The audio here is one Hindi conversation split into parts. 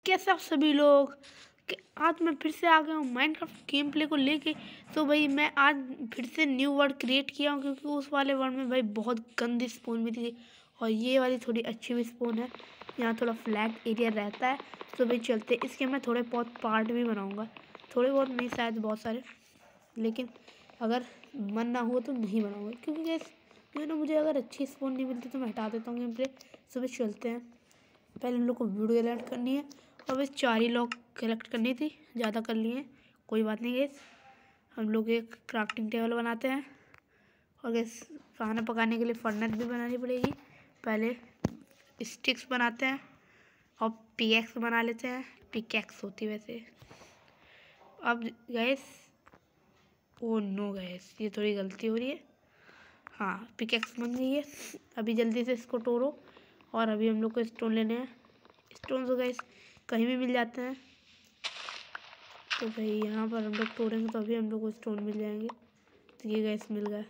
कैसे आप सभी लोग आज मैं फिर से आ गया हूँ माइनक्राफ्ट गेम प्ले को लेके। तो भाई मैं आज फिर से न्यू वर्ड क्रिएट किया हूँ क्योंकि उस वाले वर्ड में भाई बहुत गंदी स्पोन मिली थी और ये वाली थोड़ी अच्छी भी स्पोन है। यहाँ थोड़ा फ्लैट एरिया रहता है। तो भाई चलते इसके मैं थोड़े बहुत पार्ट भी बनाऊँगा, थोड़े बहुत नहीं शायद बहुत सारे, लेकिन अगर मन ना हो तो नहीं बनाऊँगा क्योंकि गैस जो ना मुझे अगर अच्छी स्पोन नहीं मिलती तो मैं हटा देता हूँ गेम प्ले। सुबह चलते हैं, पहले हम लोग को वीडियो कलेक्ट करनी है और बस 4 ही लॉक कलेक्ट करनी थी, ज़्यादा कर लिए कोई बात नहीं गैस। हम लोग एक क्राफ्टिंग टेबल बनाते हैं और गैस खाना पकाने के लिए फर्नेस भी बनानी पड़ेगी। पहले स्टिक्स बनाते हैं और पिकैक्स बना लेते हैं, पिकैक्स होती वैसे। अब गैस ओ नो गैस ये थोड़ी गलती हो रही है। हाँ पिकैक्स बन गई है। अभी जल्दी से इसको तोड़ो और अभी हम लोग को स्टोन लेने हैं। स्टोन तो गैस कहीं भी मिल जाते हैं, तो भाई यहाँ पर हम लोग तोड़ेंगे तो अभी हम लोग को स्टोन मिल जाएंगे। तो ये गैस मिल गया।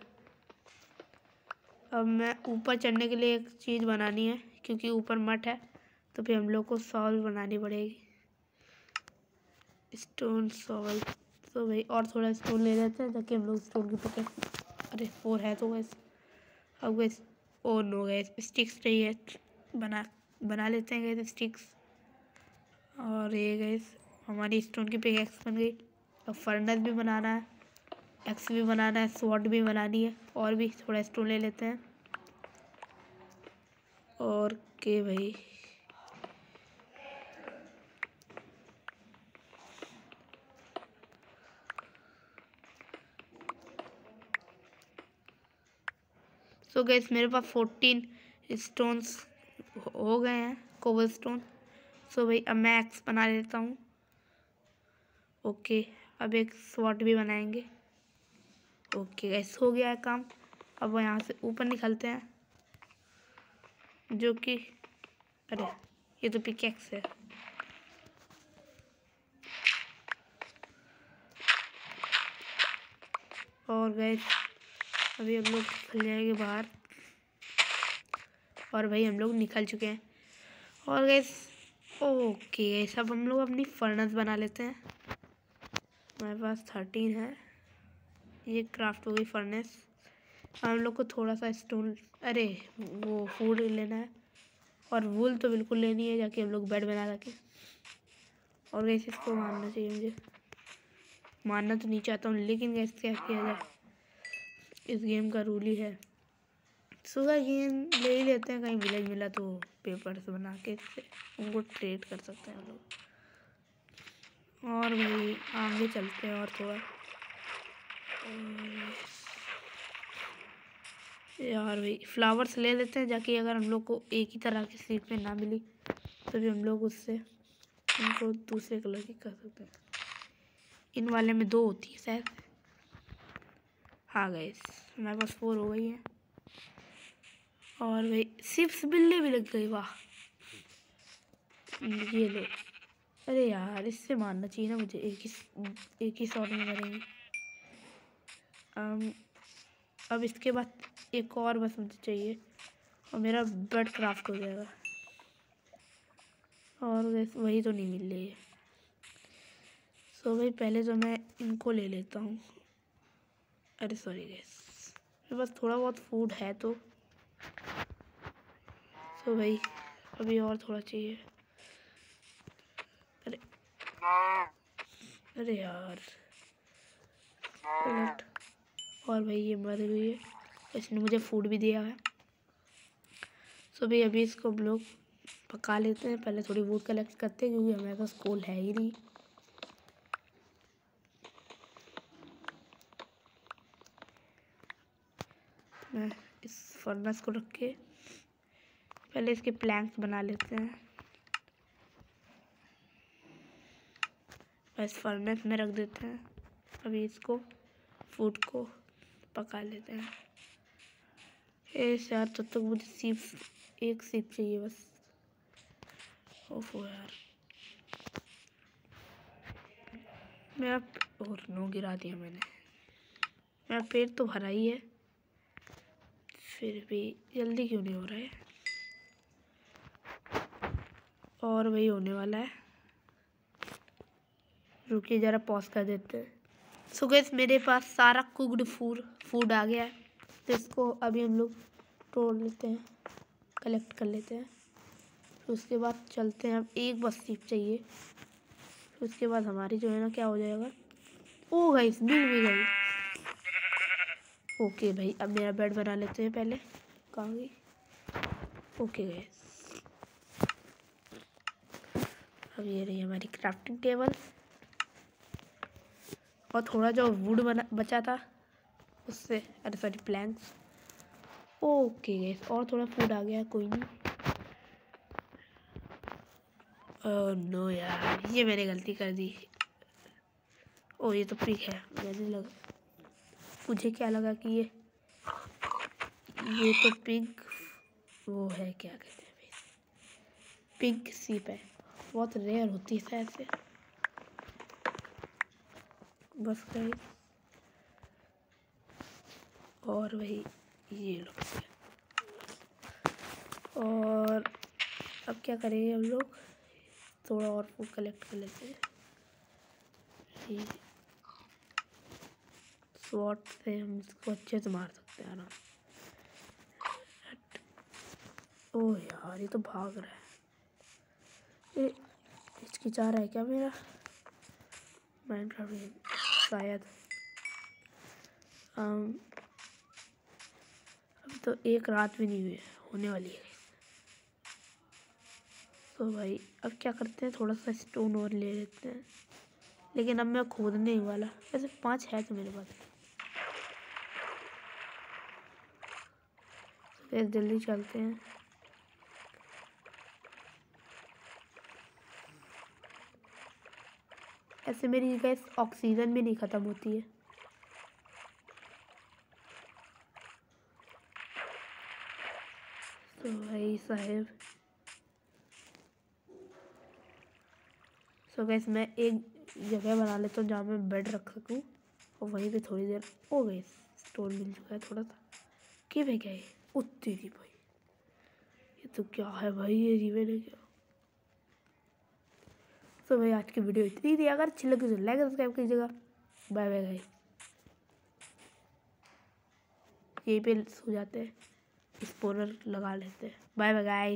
अब मैं ऊपर चढ़ने के लिए एक चीज़ बनानी है क्योंकि ऊपर मठ है, तो फिर हम लोग को सॉल बनानी पड़ेगी, स्टोन सॉल। तो भाई और थोड़ा स्टोन ले लेते हैं ताकि हम लोग स्टोन की पकड़। अरे 4 है तो गैस। अब gas oh no gas sticks चाहिए, बना लेते हैं गैस स्टिक्स। और ये गैस हमारी स्टोन की पिकैक्स बन गई। अब फर्नेस भी बनाना है, एक्स भी बनाना है, स्वॉर्ड भी बनानी है और भी थोड़ा स्टोन ले लेते हैं। और के भाई सो गैस मेरे पास 14 स्टोन्स हो गए हैं, कोबल स्टोन। सो भाई अब मैं एक्स बना लेता हूँ। ओके अब एक स्वॉर्ड भी बनाएंगे। ओके गैस हो गया है काम। अब यहाँ से ऊपर निकलते हैं, जो कि अरे ये तो पिकैक्स है। और गैस अभी हम लोग निकल जाएंगे बाहर और भाई हम लोग निकल चुके हैं। और गैस ओके गैस अब हम लोग अपनी फर्नेस बना लेते हैं। हमारे पास 13 है, ये क्राफ्ट हो गई फर्नेस। हम लोग को थोड़ा सा स्टोन अरे वो फूड लेना है और वूल तो बिल्कुल लेनी है जाके हम लोग बेड बना सके। और गैस इसको मारना चाहिए, मुझे मारना तो नहीं चाहता हूँ लेकिन गैस क्या किया जाए, इस गेम का रूल ही है। सुबह गेम ले ही लेते हैं, कहीं विलेज मिला तो पेपर से बना के इससे उनको ट्रेड कर सकते हैं हम लोग। और भाई आगे चलते हैं और थोड़ा यार भाई फ्लावर्स ले लेते हैं जाके अगर हम लोग को एक ही तरह की सीट में ना मिली तो भी हम लोग उससे उनको दूसरे कलर की कर सकते हैं। इन वाले में 2 होती है शायद। हाँ गैस हमारे पास 4 हो गई है। और भाई सिर्फ बिल्ली भी लग गई, वाह। ये लो, अरे यार इससे मारना चाहिए ना मुझे, एक ही शॉट में मरेंगे। अब इसके बाद एक और बस मुझे चाहिए और मेरा बेड क्राफ्ट हो जाएगा। और वही तो नहीं मिल रही है। सो भाई पहले तो मैं इनको ले लेता हूँ। अरे सॉरी गैस मेरे पास थोड़ा बहुत फूड है तो। सो भाई अभी और थोड़ा चाहिए। अरे अरे यार उलट। और भाई ये मर गई है, इसने मुझे फूड भी दिया है। सो भाई अभी इसको हम लोग पका लेते हैं। पहले थोड़ी वुड कलेक्ट करते हैं क्योंकि हमारे पास कोल है ही नहीं। मैं इस फर्नेस को रख के पहले इसके प्लैंक्स बना लेते हैं। बस फर्नेस में रख देते हैं। अभी इसको फूड को पका लेते हैं। यार तब तक मुझे सिर्फ एक सिप चाहिए बस। ओफो यार मेरा और नो गिरा दिया मैंने। मेरा पेट तो भरा ही है फिर भी जल्दी क्यों नहीं हो रहा है। और वही होने वाला है। रुकिए ज़रा पॉज कर देते हैं। सो गाइस मेरे पास सारा कुकड फूड आ गया है, तो इसको अभी हम लोग तोड़ लेते हैं, कलेक्ट कर लेते हैं। फिर उसके बाद चलते हैं, अब एक बस सीप चाहिए। फिर उसके बाद हमारी जो है ना क्या हो जाएगा। ओ गाइस मिल भी गई। ओके भाई अब मेरा बेड बना लेते हैं पहले। कहाँ गई? ओके गाइस अब ये रही हमारी क्राफ्टिंग टेबल, और थोड़ा जो वुड बचा था उससे, अरे सॉरी प्लैंक्स। ओके गाइस और थोड़ा फूड आ गया, कोई नहीं। ओह नो यार ये मैंने गलती कर दी। ओ ये तो पिग है, मुझे क्या लगा कि ये तो पिग वो है, क्या कहते हैं भाई, पिग सीप है, बहुत रेयर होती है शायद से। बस गई और वही ये लो। और अब क्या करेंगे हम लोग, थोड़ा और फूड कलेक्ट कर लेते हैं। स्वॉट से हम इसको अच्छे से मार सकते हैं आराम। ओह यार ये तो भाग रहा है, ये हिचकिचा रहा है क्या मेरा माइनक्राफ्ट शायद। अब तो एक रात भी नहीं हुई है, होने वाली है। तो भाई अब क्या करते हैं, थोड़ा सा स्टोन और ले लेते हैं, लेकिन अब मैं खोदने ही वाला, वैसे 5 है तो मेरे पास। तो जल्दी चलते हैं। ऐसे मेरी गैस ऑक्सीजन भी नहीं ख़त्म होती है। तो भाई साहब सो गैस मैं एक जगह बना लेता हूँ जहाँ मैं बेड रख सकूँ, और वहीं पे थोड़ी देर हो गई। स्टोन मिल चुका है थोड़ा सा, कि भाई क्या है उतनी थी भाई, ये तो क्या है भाई, ये रिवे ने क्या। तो भाई आज की वीडियो इतनी थी, अगर अच्छी लगी तो लाइक सब्सक्राइब कीजिएगा। बाय बाय गाइस, यहीं पे सो जाते हैं, स्पोनर लगा लेते हैं। Bye bye guys.